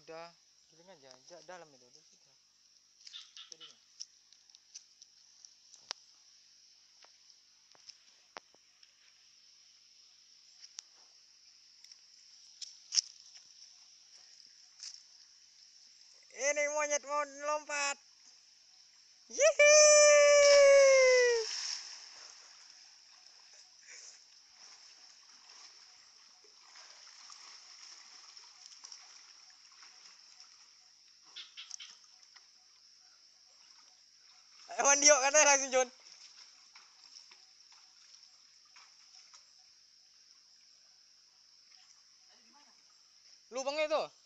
udah giling aja dalam itu udah sudah. Jadi ini monyet mau lompat. Yihi. Mandi yuk katanya langsung John. Lubangnya itu.